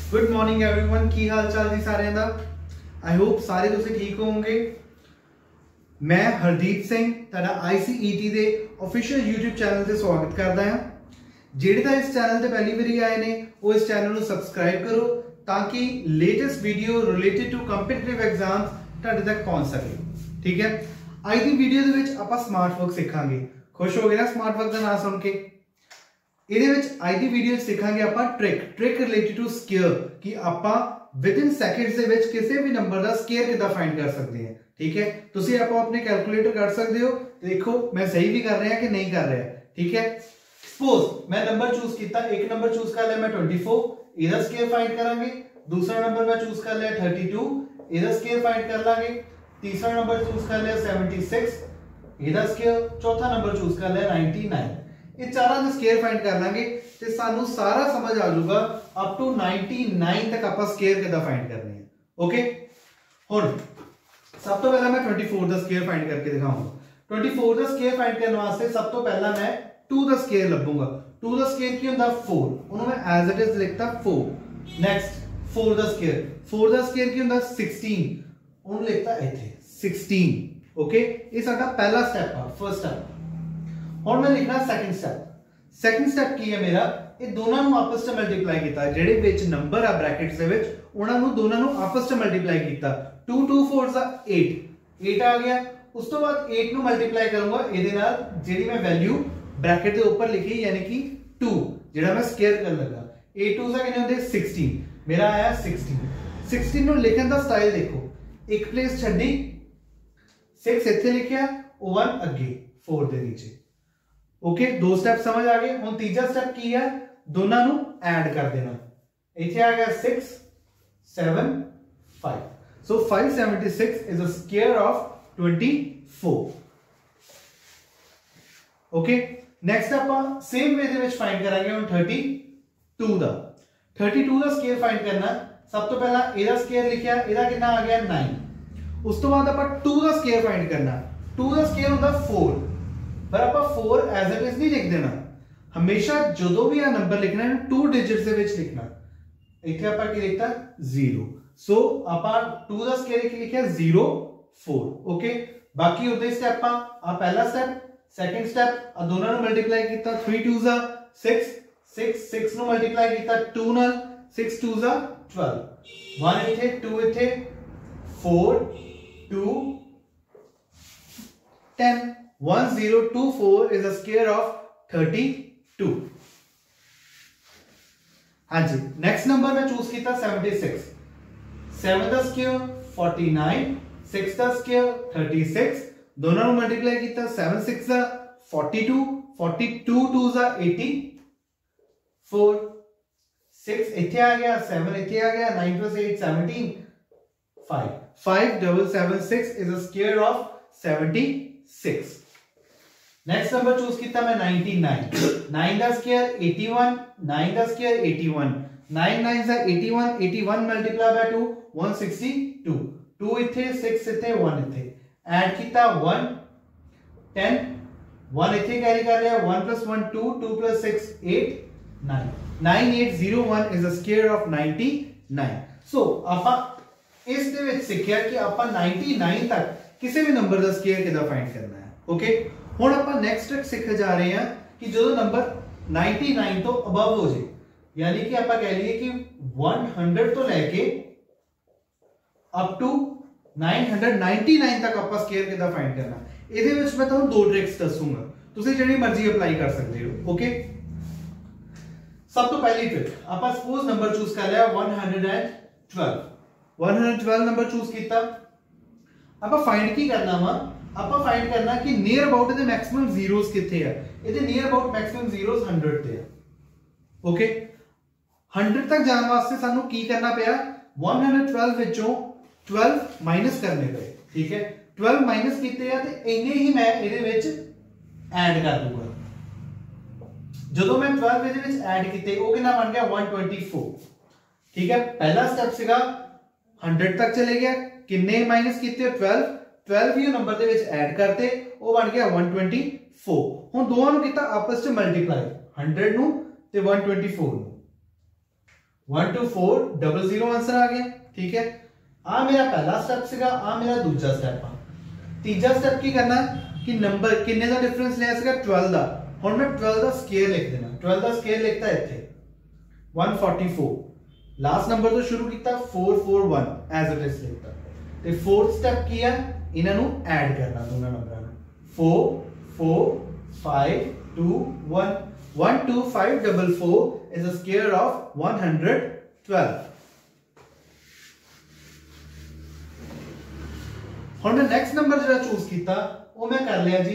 Good morning everyone, की हाल चाल जी सारे दा। आई होप सारे तुसी ठीक होंगे। मैं हरदीप सिंह तुहाडा ICET दे ऑफिशियल यूट्यूब चैनल ते स्वागत करदा हां। जेड़े तां इस चैनल ते पहली बारी आए ने वो इस चैनल नूं सबसक्राइब करो ताकि latest video related to competitive exams तुहाडे तक पहुंच सके। ठीक है, अज दी वीडियो दे विच आपां स्मार्ट वर्क सिखांगे। खुश हो गए ना स्मार्ट वर्क दा नाम सुन के? ਇਹਦੇ ਵਿੱਚ ਅੱਜ ਦੀ ਵੀਡੀਓ ਸਿੱਖਾਂਗੇ ਆਪਾਂ ਟ੍ਰਿਕ ਰਿਲੇਟਡ ਟੂ ਸਕੁਅਰ ਕਿ ਆਪਾਂ ਵਿਦਿਨ ਸੈਕਿੰਡਸ ਦੇ ਵਿੱਚ ਕਿਸੇ ਵੀ ਨੰਬਰ ਦਾ ਸਕੁਅਰ ਕਿੱਦਾਂ ਫਾਈਂਡ ਕਰ ਸਕਦੇ ਹਾਂ। ਠੀਕ ਹੈ, ਤੁਸੀਂ ਆਪਾਂ ਆਪਣੇ ਕੈਲਕੂਲੇਟਰ ਕਰ ਸਕਦੇ ਹੋ। ਦੇਖੋ ਮੈਂ ਸਹੀ ਵੀ ਕਰ ਰਿਹਾ ਕਿ ਨਹੀਂ ਕਰ ਰਿਹਾ। ਠੀਕ ਹੈ, ਸਪੋਜ਼ ਮੈਂ ਨੰਬਰ ਚੂਜ਼ ਕੀਤਾ, ਇੱਕ ਨੰਬਰ ਚੂਜ਼ ਕਰ ਲਿਆ ਮੈਂ 24, ਇਹਦਾ ਸਕੁਅਰ ਫਾਈਂਡ ਕਰਾਂਗੇ। ਦੂਸਰਾ ਨੰਬਰ ਮੈਂ ਚੂਜ਼ ਕਰ ਲਿਆ 32, ਇਹਦਾ ਸਕੁਅਰ ਫਾਈਂਡ ਕਰ ਲਾਂਗੇ। ਤੀਸਰਾ ਨੰਬਰ ਚੂਜ਼ ਕਰ ਲਿਆ 76, ਇਹਦਾ ਸਕੁਅਰ। ਚੌਥਾ ਨੰਬਰ ਚੂਜ਼ ਕਰ ਲਿਆ 99। ये चारों का स्केयर फाइंड कर लेंगे तो सानू सारा समझ आ जाऊगा अप टू 99 तक आप स्केयर कितना फाइंड करने हैं। ओके, हुण सब तो पहला मैं 24 का स्केयर फाइंड करके दिखाऊंगा। 24 का स्केयर फाइंड करने वास्ते सब तो पहला मैं 2 का स्केयर लभूंगा। 2 का स्केयर की हुंदा 4, उन्होंने मैं एज इट इज लिखता 4। नेक्स्ट 4 का स्केयर, 4 का स्केयर की हुंदा 16, उन्होंने लिखता इथे 16। ओके, ये साडा पहला स्टेप है, फर्स्ट स्टेप। और मैं लिखना सेकंड स्टेप। सेकंड स्टेप की है मेरा, ये दोनों ਨੂੰ आपस ਚ ਮਲਟੀਪਲਾਈ ਕੀਤਾ। ਜਿਹੜੇ ਵਿੱਚ ਨੰਬਰ ਆ ਬ੍ਰੈਕਟਸ ਦੇ ਵਿੱਚ ਉਹਨਾਂ ਨੂੰ ਦੋਨਾਂ ਨੂੰ ਆਪਸ ਚ ਮਲਟੀਪਲਾਈ ਕੀਤਾ। 2 2 4 ਦਾ 8 8 ਆ ਗਿਆ। ਉਸ ਤੋਂ ਬਾਅਦ 8 ਨੂੰ ਮਲਟੀਪਲਾਈ ਕਰੂੰਗਾ ਇਹਦੇ ਨਾਲ ਜਿਹੜੀ ਮੈਂ ਵੈਲਿਊ ਬ੍ਰੈਕਟ ਦੇ ਉੱਪਰ ਲਿਖੀ ਯਾਨੀ ਕਿ 2 ਜਿਹੜਾ ਮੈਂ ਸਕੁਅਰ ਕਰਨ ਲੱਗਾ। 8 2 ਦਾ ਕਿੰਨੇ ਹੁੰਦੇ 16, ਮੇਰਾ ਆਇਆ 16। 16 ਨੂੰ ਲਿਖਣ ਦਾ ਸਟਾਈਲ ਦੇਖੋ, ਇੱਕ ਪਲੇਸ ਛੱਡੀ, 6 ਇੱਥੇ ਲਿਖਿਆ, 1 ਅੱਗੇ 4 ਦੇ ਨੀਚੇ। ओके, दो स्टेप समझ आ गए। हुण तीजा स्टेप की है, दोनों नू ऐड कर देना। इथे आ गया 6 7 5, so 576 is a square of 24। Okay, next अपन सेम वे दे विच फाइंड करांगे। हुण 32 दा 32 दा स्क्वायर फाइंड करना। सब तो पहला एदा स्क्वायर लिखिया, एदा कितना आ गया 9। उस तो बाद अपन 2 दा स्क्वायर फाइंड करना। 2 दा स्क्वायर हुंदा 4, पर आप 4 एज इट इज नहीं लिख देना। हमेशा जो भी आ नंबर लिखना है 2 डिजिट्स दे विच लिखना। इथे आप की लिखता 0, सो आप 2 दा स्क्वायर की लिखिया 0 4। ओके, बाकी उदे स्टेप आ पहला स्टेप, सेकंड स्टेप आ दोनों नु मल्टीप्लाई कीता। 3 2 जा 6 6 6 नु मल्टीप्लाई कीता 2 नाल, 6 2 जा 12। 1 इथे 2 इथे 4 2 10। 1024 is a square of 32। हाँ जी, नेक्स्ट नंबर मैं चूज किया 76। 7 का स्क्वायर 49, 6 का स्क्वायर 36, दोनों को मल्टीप्लाई किया। 7 6 जा 42, 42 2 जा 84, 6 इथे आ गया, 7 इथे आ गया, 9 + 8 17, 5 5776 is a square of 76। Next number choose किया मैं 99। 9 का स्क्वायर 81, 9 का स्क्वायर 81, 9 9 जा 81, 81 मल्टीप्लाई बाय 2 162। 2 इथे 6 इथे 1 इथे ऐड किया 1 10, 1 इथे कैरी कर लिया, 1 + 1 2, 2 + 6 8 9। 9801 is a square of 99। So आपा इस दे विच सिੱਖਿਆ कि आपा 99 तक किसी भी नंबर का स्क्वायर किदा फाइंड करना है। ओके, हुण आपां नेक्स्ट ट्रिक सीख जा रहे हैं कि जो नंबर 99 तो अबव हो जाए, यानी कि आपां कह लिए कि 100 तो लेके अप टू 999 तक आपां स्क्वायर किदा फाइंड करना। इहदे विच मैं तुहानूं दो ट्रिक्स दसूंगा, तुसीं जिहड़ी मर्जी अप्लाई कर सकदे हो। ओके, सब तो पहली ट्रिक आपां सपोज नंबर चूज कर लिया 112। 112 नंबर चूज किया। आपां फाइंड की करना वा, ਆਪਾਂ फाइंड करना कि नियर अबाउट ਦੇ मैक्सिमम zeros ਕਿੱਥੇ ਆ। ਇਹਦੇ नियर अबाउट मैक्सिमम zeros 100 ਤੇ ਆ। ओके, 100 तक ਜਾਣ ਵਾਸਤੇ ਸਾਨੂੰ ਕੀ ਕਰਨਾ ਪਿਆ, 112 ਵਿੱਚੋਂ 12 ਮਾਈਨਸ ਕਰਨੇ ਪਏ। ਠੀਕ ਹੈ, 12 ਮਾਈਨਸ ਕੀਤੇ ਆ ਤੇ ਇੰਨੇ ਹੀ ਮੈਂ ਇਹਦੇ ਵਿੱਚ ਐਡ ਕਰ ਦੂੰਗਾ। ਜਦੋਂ ਮੈਂ 12 ਇਹਦੇ ਵਿੱਚ ਐਡ ਕੀਤੇ ਉਹ ਕਿੰਨਾ ਬਣ ਗਿਆ 124। ਠੀਕ ਹੈ, ਪਹਿਲਾ ਸਟੈਪ ਸੀਗਾ 100 तक चले गया, किन्ने माइनस कीते 12 12 ही नंबर दे विच ऐड करते, वो बन गया 124। हुण दोवां नूं कीता आपस च मल्टीप्लाई, 100 नूं ते 124 नूं। 124000 आंसर आ गया। ठीक है, आ मेरा पहला स्टेप सीगा, आ मेरा दूजा स्टेप आ। तीजा स्टेप की करना कि नंबर किन्ने दा डिफरेंस लिया सीगा 12 दा। हुण मैं 12 दा स्केयर लिख देना। 12 दा स्केयर लिखता इत्थे 144, लास्ट नंबर तो शुरू किया 441 एज इट इज लिखता। ते फोर्थ स्टेप की है, इन्हां नू ऐड करना दोनों नंबरां नू। 4 4 5 2 1 12544 is a square of 112। हुण मैं नेक्स्ट नंबर जो चूज किया वो मैं कर लिया जी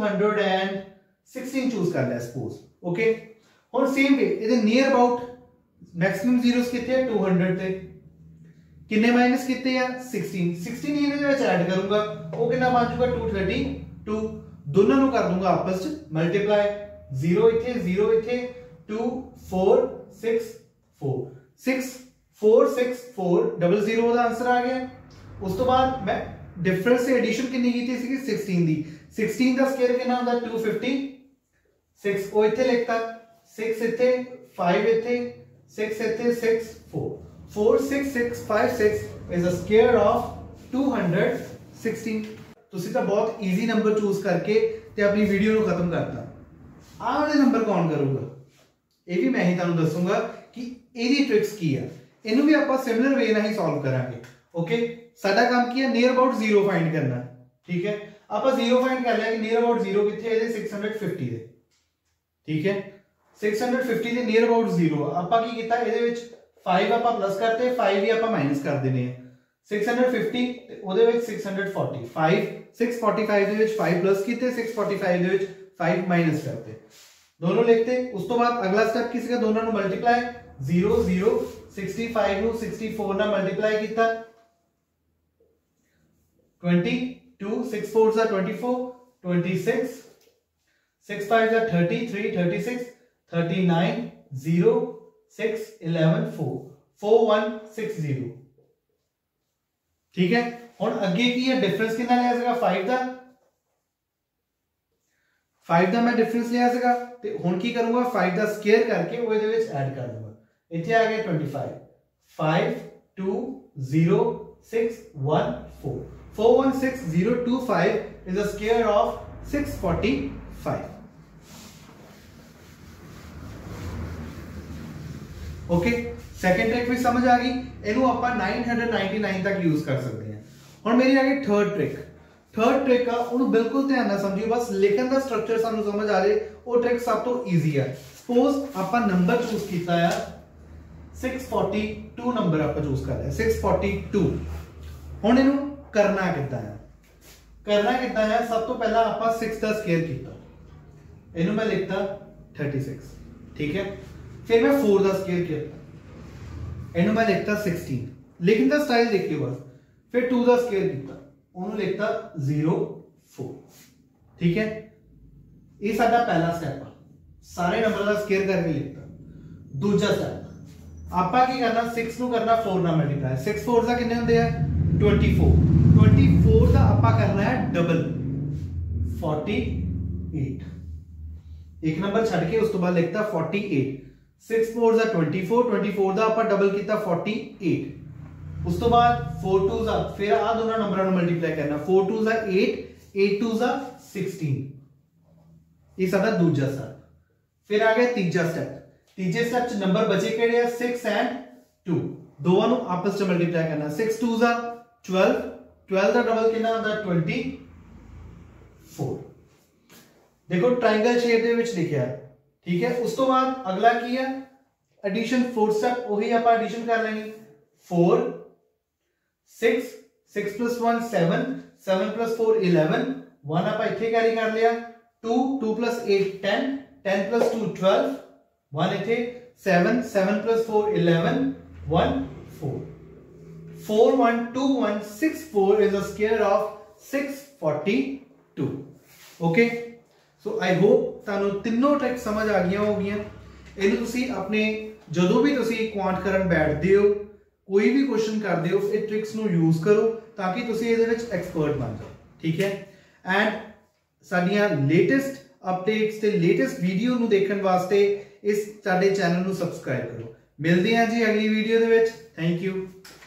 216 चूज कर लिया सपोज। ओके, हुण सेम वे इहदे नियर अबाउट मैक्सिमम जीरोस कितने हैं 200 ते किन्ने माइनस कितने हैं 16 16 इहदे विच ऐड करूंगा वो कितना बन जाऊगा 232। दोनों नु कर दूंगा आपस में मल्टीप्लाई, 0 इथे 2 4 6 4 6 4 6 4 00 दा आंसर आ गया। उस तो बाद मैं डिफरेंस से एडिशन कितनी की थी 16 दी। 16 का स्क्वायर कितना होता है 256 ओ इथे लिखता 6 इथे 5 इथे 6 इथे 6 4 46656 is a square of 216। ਤੁਸੀਂ ਤਾਂ ਬਹੁਤ ਈਜ਼ੀ ਨੰਬਰ ਚੂਜ਼ ਕਰਕੇ ਤੇ ਆਪਣੀ ਵੀਡੀਓ ਨੂੰ ਖਤਮ ਕਰਤਾ। ਆਹ ਵਾਲੇ ਨੰਬਰ ਕੌਣ ਕਰੂਗਾ ਇਹ ਵੀ ਮੈਂ ਹੀ ਤੁਹਾਨੂੰ ਦੱਸੂਗਾ ਕਿ ਇਹਦੀ ਟ੍ਰਿਕਸ ਕੀ ਆ। ਇਹਨੂੰ ਵੀ ਆਪਾਂ ਸਿਮਿਲਰ ਵੇ ਨਾਲ ਹੀ ਸੋਲਵ ਕਰਾਂਗੇ। ओके, साडा काम की है नियर अबाउट 0 फाइंड करना। ठीक है, आप 0 फाइंड कर लिया कि नियर अबाउट 0 कितने है 650 दे। ठीक है, 650 दे नियर अबाउट 0 आपा की कीता ਇਹਦੇ ਵਿੱਚ 5 आपा प्लस करते 5 भी आपा माइनस कर देने हैं 650 ਤੇ ਉਹਦੇ ਵਿੱਚ 640 5 645 ਦੇ ਵਿੱਚ 5 प्लस ਕੀਤੇ 645 ਦੇ ਵਿੱਚ 5 माइनस करते दोनों लिखते। उस तो बाद अगला स्टेप किसी का दोनों ਨੂੰ मल्टीप्लाई 0 0 65 ਨੂੰ 64 ਨਾਲ मल्टीप्लाई ਕੀਤਾ 22 6 4s are 24 26 6 5s are 33 36 39 0 6 11 4 4160। ठीक है, हुण अगे की है डिफरेंस कितना लिया सीगा 5 दा 5 दा मैं डिफरेंस लिया सीगा ते हुण की करूंगा 5 दा स्क्वायर करके वो इहदे विच ऐड कर दूंगा। इथे आ गया 25 5 2 0 6 1 4 416025 is a square of 645। Okay, second trick भी समझ आ गई। इनू आप 999 तक यूज कर सकते हैं। हुण मेरी आ गई थर्ड ट्रिक। थर्ड ट्रिक आ उन्होंने बिल्कुल ध्यान ना समझियो, बस लिखन का स्ट्रक्चर सानू समझ आ जाए वो ट्रिक सब तो ईजी है। सपोज आप नंबर चूज किया है 642 नंबर आप चूज कर लिया 642। हुण इनू करना कितना है, सब तो पहला आप 6 का स्क्वायर किया, इनू मैं लिखता 36। ठीक है, फिर मैं 4 का स्क्वायर किया, इनू मैं लिखता 16। लिखने का स्टाइल देखिए बस। फिर 2 का स्क्वायर किया, उन्होंने लिखता 0 4। ठीक है, ये साडा पहला स्टेप है, सारे नंबर का स्क्वायर करके लिखता। दूसरा स्टेप आपा की करना 6 नु करना 4 ना मल्टीप्लाई 6 4 का कितने होंगे 24 24 का आपा करना है डबल 48। एक नंबर छड़ के उस तो बाद लिखता 48 6 4 का 24 24 का आपा डबल किया 48। उस तो बाद 4 2 का फिर आ दोनों नंबरों को मल्टीप्लाई करना 4 2 का 8 8 2 का 16। ये साडा दूसरा स्टेप। फिर आ गया तीसरा स्टेप। तीसरे स्टेप च नंबर बचे केड़े आ 6 एंड 2 दोवां नु आपस च मल्टीप्लाई करना 6 2 का 12 12 का डबल कितना होता है 24। देखो ट्रायंगल शेप दे विच लिखिया है। ठीक है, उस तो बाद अगला की है एडिशन। फोर्थ स्टेप वही आप एडिशन कर लेनी 4 6 6 plus 1 7 7 plus 4 11 1 आप इथे कैरी कर लिया 2 2 plus 8 10 10 plus 2 12 1 इथे 7 7 plus 4 11 1 4 4 1 2 1 6 4 is a square of 642। Okay, so I hope तानू तीनों ट्रिक समझ आ गई होगी। इन्हें तुसी अपने जदों भी तुसी क्वांट करन बैठदे हो कोई भी क्वेश्चन करदे हो इस ट्रिक्स नु यूज करो ताकि तुसी इहदे विच एक्सपर्ट बन जाओ। ठीक है, एंड साडियां लेटेस्ट अपडेट्स ते लेटेस्ट वीडियो नु देखण वास्ते इस साडे चैनल नु सब्सक्राइब करो। ਮਿਲਦੇ ਹਾਂ ਜੀ ਅਗਲੀ ਵੀਡੀਓ ਦੇ ਵਿੱਚ। Thank you.